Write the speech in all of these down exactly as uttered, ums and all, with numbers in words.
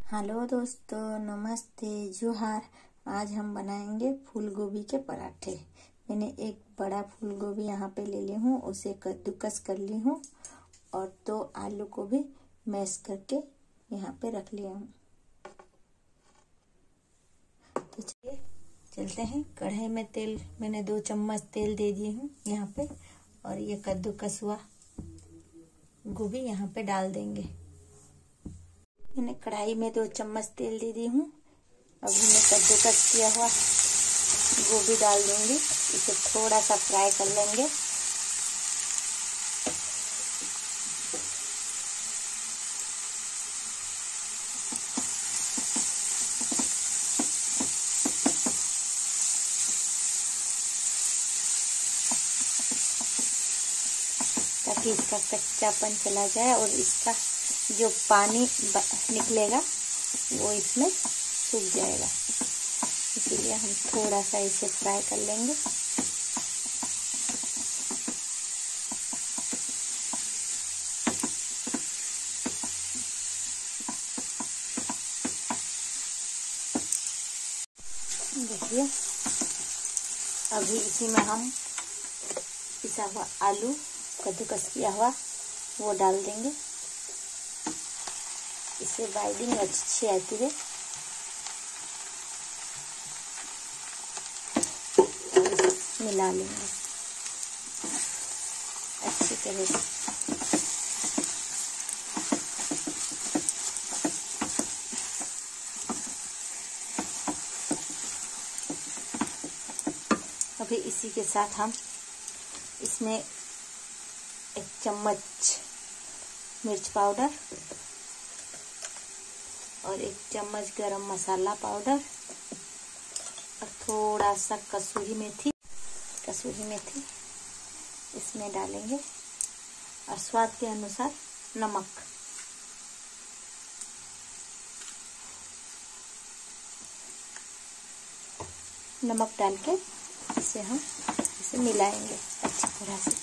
Hello दोस्तों, नमस्ते, जोहार। आज हम बनाएंगे फूल गोभी के पराठे। मैंने एक बड़ा फूल गोभी यहाँ पे ले ली हूँ, उसे कद्दूकस कर ली हूँ और दो आलू को भी मैश करके यहाँ पे रख लिया हूँ। तो चलिए चलते हैं। कढ़ाई में तेल मैंने दो चम्मच तेल दे दी हूँ यहाँ पे, और ये कद्दूकस हुआ गोभी यहाँ पे डाल देंगे। मैंने कढ़ाई में दो चम्मच तेल दे दी हूँ। अभी मैं कद्दूकस किया हुआ गोभी डाल दूंगी। इसे थोड़ा सा फ्राई कर लेंगे। ताकि इसका कच्चापन चला जाए और इसका जो पानी निकलेगा वो इसमें सूख जाएगा। इसीलिए हम थोड़ा सा इसे फ्राई कर लेंगे। देखिए, अभी इसी में हम पिसा हुआ आलू कद्दूकस किया हुआ वो डाल देंगे। इससे बाइंडिंग अच्छी आती है। मिला लेंगे अच्छी तरह से। अभी इसी के साथ हम इसमें एक चम्मच मिर्च पाउडर और एक चम्मच गरम मसाला पाउडर और थोड़ा सा कसूरी मेथी कसूरी मेथी इसमें डालेंगे और स्वाद के अनुसार नमक। नमक डाल के इसे हम इसे मिलाएंगे अच्छी तरह से।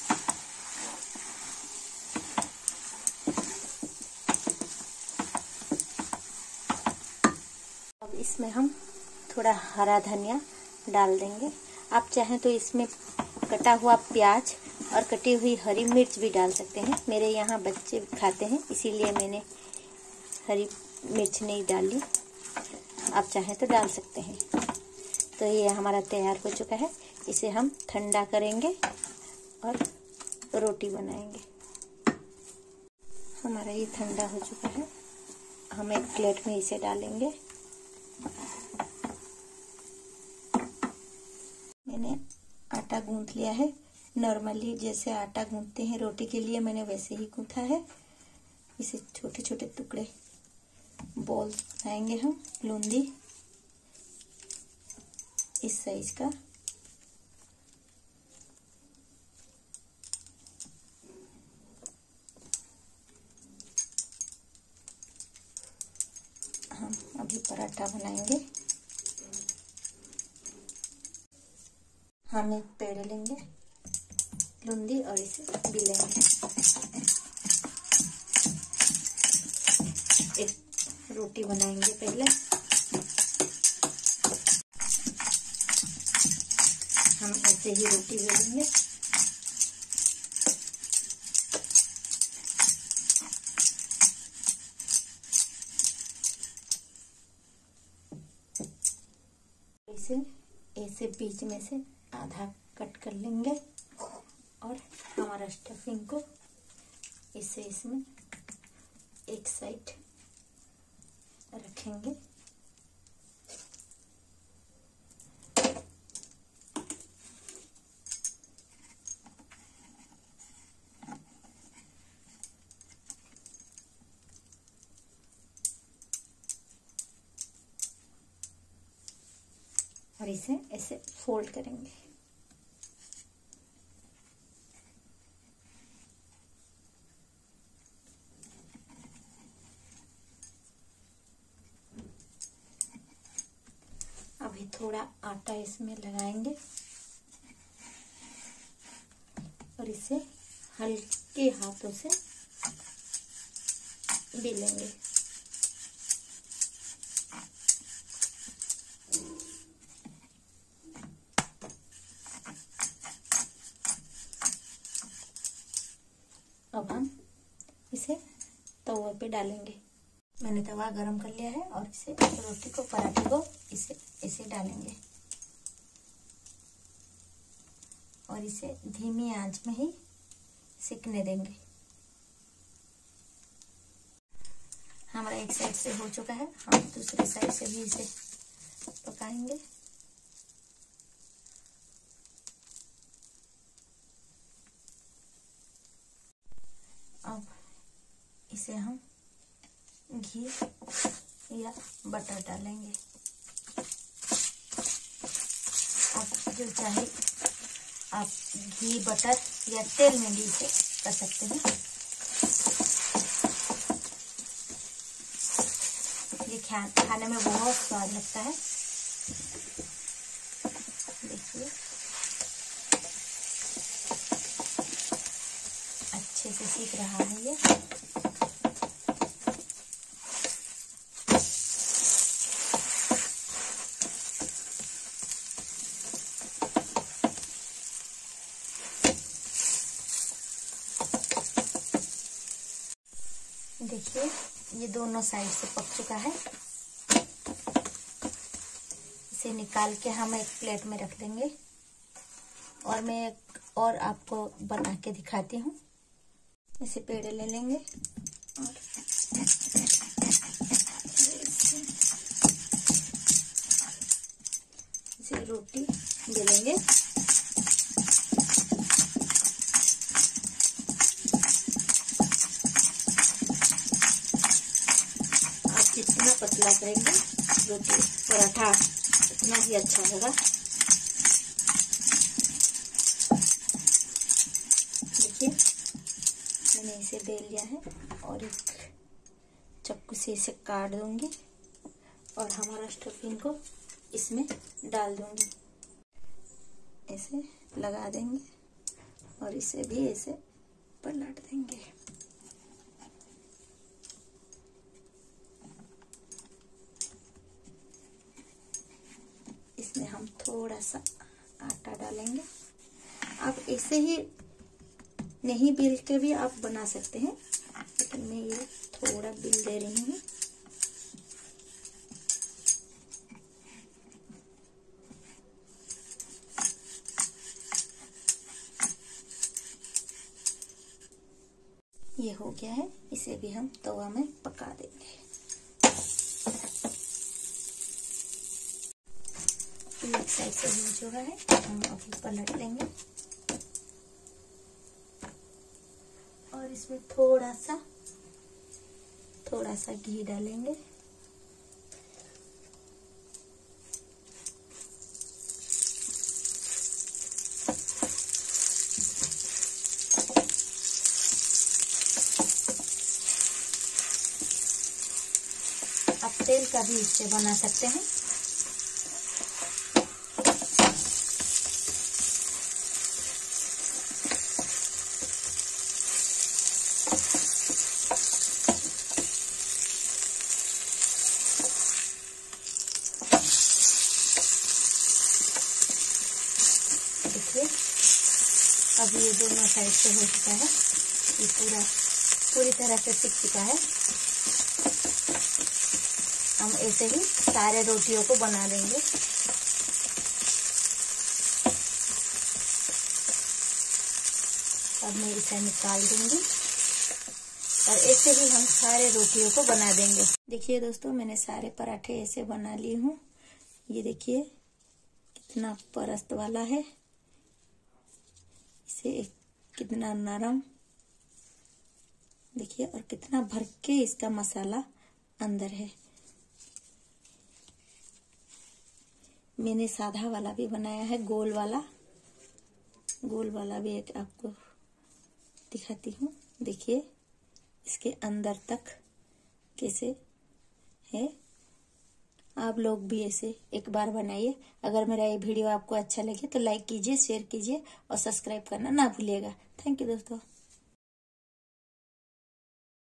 अब इसमें हम थोड़ा हरा धनिया डाल देंगे। आप चाहें तो इसमें कटा हुआ प्याज और कटी हुई हरी मिर्च भी डाल सकते हैं। मेरे यहाँ बच्चे खाते हैं, इसीलिए मैंने हरी मिर्च नहीं डाली। आप चाहें तो डाल सकते हैं। तो ये हमारा तैयार हो चुका है। इसे हम ठंडा करेंगे और रोटी बनाएंगे। हमारा ये ठंडा हो चुका है। हम एक प्लेट में इसे डालेंगे। मैंने आटा गूंथ लिया है। नॉर्मली जैसे आटा गूंथते हैं रोटी के लिए, मैंने वैसे ही गूंथा है। इसे छोटे छोटे टुकड़े बॉल बनाएंगे हम, लूंदी इस साइज का। हम अभी पराठा बनाएंगे। हम एक पेड़ लेंगे लुंदी और इसे बेलेंगे। एक रोटी बनाएंगे पहले। हम ऐसे ही रोटी बेलेंगे। इसे ऐसे बीच में से आधा कट कर लेंगे और हमारा स्टफिंग को इसे इसमें एक साइड रखेंगे। और इसे ऐसे फोल्ड करेंगे। अभी थोड़ा आटा इसमें लगाएंगे और इसे हल्के हाथों से बेलेंगे। तवे पे डालेंगे। मैंने तवा गरम कर लिया है और इसे रोटी को, पराठे को इसे इसे डालेंगे और इसे धीमी आंच में ही सिकने देंगे। हमारा एक साइड से हो चुका है, हम दूसरे साइड से भी इसे पकाएंगे। अब इसे हम घी या बटर डालेंगे। आप जो चाहे आप घी, बटर या तेल में भी इसे कर सकते हैं। ये खा, खाने में बहुत स्वाद लगता है। देखिए अच्छे से सीख रहा है ये। देखिए ये दोनों साइड से पक चुका है। इसे निकाल के हम एक प्लेट में रख देंगे और मैं एक और आपको बना के दिखाती हूँ। इसे पेड़े ले लेंगे और इसे रोटी बेलेंगे। जितना पतला करेंगे रोटी पराठा उतना ही अच्छा होगा। देखिए मैंने इसे बेल लिया है और एक चाकू से इसे काट दूंगी और हमारा स्टफिंग को इसमें डाल दूंगी। ऐसे लगा देंगे और इसे भी ऐसे पलट देंगे। इसमें हम थोड़ा सा आटा डालेंगे। आप ऐसे ही नहीं बेल के भी आप बना सकते हैं, लेकिन मैं ये थोड़ा बेल दे रही हूँ। ये हो गया है, इसे भी हम तवा में पका देंगे। एक साइड से हो चुका है, हम अभी पलट लेंगे और इसमें थोड़ा सा थोड़ा सा घी डालेंगे। आप तेल का भी इससे बना सकते हैं। देखिए अब ये दोनों साइड से हो चुका है, ये पूरा पूरी तरह से सिक चुका है। हम ऐसे ही सारे रोटियों को बना देंगे। अब मैं इसे निकाल दूंगी और ऐसे ही हम सारे रोटियों को बना देंगे। देखिए दोस्तों, मैंने सारे पराठे ऐसे बना ली हूँ। ये देखिए कितना परस्त वाला है, इसे कितना नरम, देखिए, और कितना भर के इसका मसाला अंदर है। मैंने साधा वाला भी बनाया है, गोल वाला गोल वाला भी एक आपको दिखाती हूँ। देखिए इसके अंदर तक कैसे है। आप लोग भी ऐसे एक बार बनाइए। अगर मेरा ये वीडियो आपको अच्छा लगे तो लाइक कीजिए, शेयर कीजिए और सब्सक्राइब करना ना भूलिएगा। थैंक यू दोस्तों।